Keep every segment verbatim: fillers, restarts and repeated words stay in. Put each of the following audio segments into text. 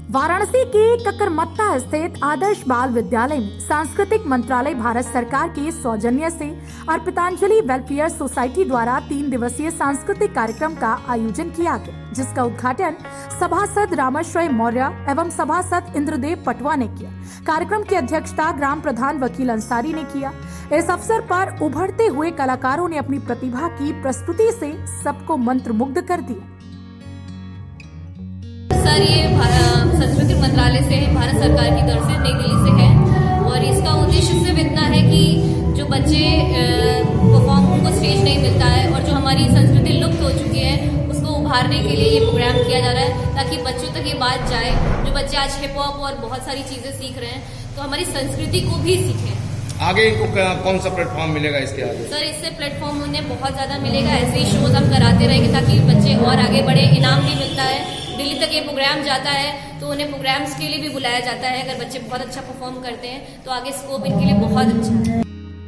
वाराणसी के ककरमत्ता स्थित आदर्श बाल विद्यालय में सांस्कृतिक मंत्रालय भारत सरकार के सौजन्य से अर्पितांजलि वेलफेयर सोसाइटी द्वारा तीन दिवसीय सांस्कृतिक कार्यक्रम का आयोजन किया गया, जिसका उद्घाटन सभासद रामाश्रय मौर्य एवं सभासद इंद्रदेव पटवा ने किया। कार्यक्रम की अध्यक्षता ग्राम प्रधान वकील अंसारी ने किया। इस अवसर पर उभरते हुए कलाकारों ने अपनी प्रतिभा की प्रस्तुति से सबको मंत्रमुग्ध कर दिया। सर, ये सांस्कृतिक मंत्रालय से भारत सरकार की तरफ से नई दिल्ली से है और इसका उद्देश्य सिर्फ इतना है कि जो बच्चे परफॉर्म उनको स्टेज नहीं मिलता है और जो हमारी संस्कृति लुप्त हो चुकी है उसको उभारने के लिए ये प्रोग्राम किया जा रहा है, ताकि बच्चों तक ये बात जाए। जो बच्चे आज हिप हॉप और बहुत सारी चीजें सीख रहे हैं तो हमारी संस्कृति को भी सीखें। आगे इनको कौन सा प्लेटफॉर्म मिलेगा इसके आगे? सर, इससे प्लेटफॉर्म उन्हें बहुत ज्यादा मिलेगा। ऐसे ही शोज हम कराते रहेंगे ताकि बच्चे और आगे बढ़े। इनाम भी मिलता है, दिल्ली तक ये प्रोग्राम जाता है तो उन्हें प्रोग्राम्स के लिए भी बुलाया जाता है। अगर बच्चे बहुत अच्छा परफॉर्म करते हैं तो आगे स्कोप इनके लिए बहुत अच्छा है।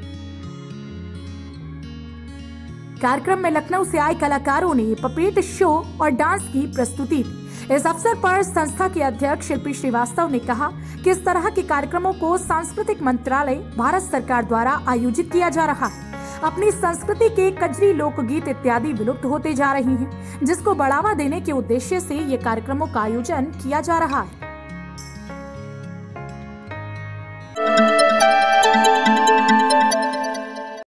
कार्यक्रम में लखनऊ से आए कलाकारों ने पपेट शो और डांस की प्रस्तुति दी। इस अवसर पर संस्था के अध्यक्ष शिल्पी श्रीवास्तव ने कहा कि इस तरह के कार्यक्रमों को सांस्कृतिक मंत्रालय भारत सरकार द्वारा आयोजित किया जा रहा है। अपनी संस्कृति के कजरी, लोकगीत इत्यादि विलुप्त होते जा रही हैं, जिसको बढ़ावा देने के उद्देश्य से ये कार्यक्रमों का आयोजन किया जा रहा है।